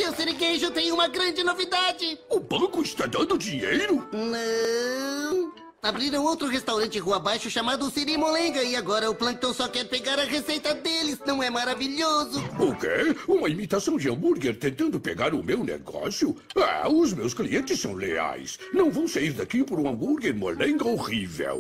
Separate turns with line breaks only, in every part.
Seu Sirigueijo tem uma grande novidade.
O banco está dando dinheiro?
Não. Abriram outro restaurante rua abaixo chamado Sirimolenga e agora o Plankton só quer pegar a receita deles. Não é maravilhoso?
O quê? Uma imitação de hambúrguer tentando pegar o meu negócio? Ah, os meus clientes são leais. Não vão sair daqui por um hambúrguer molenga horrível.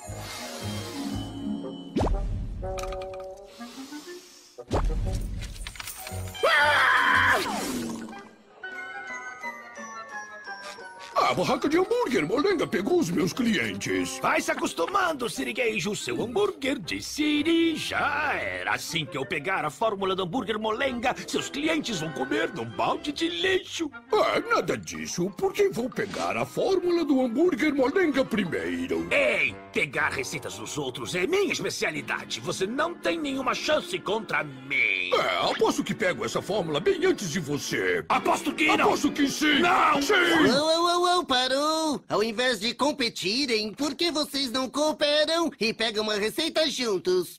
A barraca de hambúrguer molenga pegou os meus clientes.
Vai se acostumando, Sirigueijo. Seu hambúrguer de Siri já era. Assim que eu pegar a fórmula do hambúrguer molenga, seus clientes vão comer num balde de lixo.
Ah, nada disso, porque vou pegar a fórmula do hambúrguer molenga primeiro.
Ei, pegar receitas dos outros é minha especialidade. Você não tem nenhuma chance contra mim.
É, aposto que pego essa fórmula bem antes de você.
Aposto que não.
Aposto que sim.
Não.
Sim.
Parou! Ao invés de competirem, por que vocês não cooperam e pegam uma receita juntos?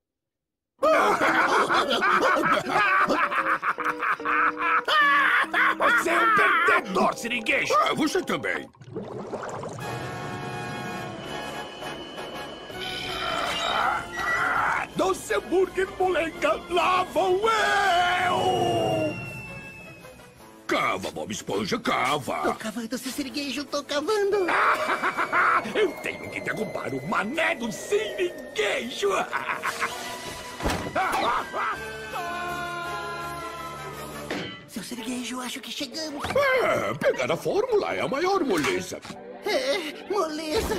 Você é um perdedor, Sirigueijo.
Ah, você também.
Doce hambúrguer molenga, lá vou eu!
Cava, Bob Esponja,
Tô
cava.
cavando, seu Sirigueijo, tô cavando.
Eu tenho que derrubar o mané do Sirigueijo.
Seu Sirigueijo, acho que chegamos.
É, pegar a fórmula é a maior moleza.
É, moleza.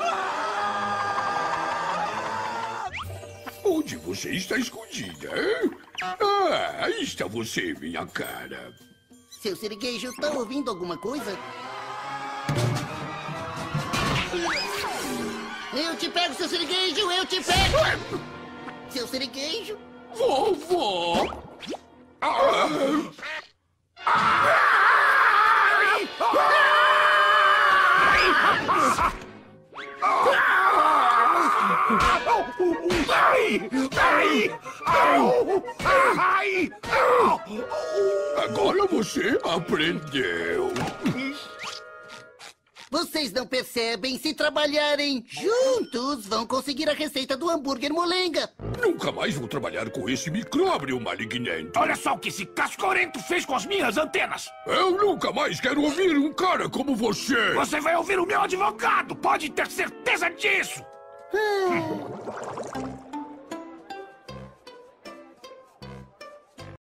Onde você está escondida, hein? Ah, aí está você, minha cara.
Seu Sirigueijo, tá ouvindo alguma coisa? Eu te pego, seu Sirigueijo, eu te pego! Seu Sirigueijo?
Vovó! Ah! Agora você aprendeu.
Vocês não percebem? Se trabalharem juntos, vão conseguir a receita do hambúrguer molenga.
Nunca mais vou trabalhar com esse micróbio malignante.
Olha só o que esse cascorento fez com as minhas antenas.
Eu nunca mais quero ouvir um cara como você.
Você vai ouvir o meu advogado, pode ter certeza disso.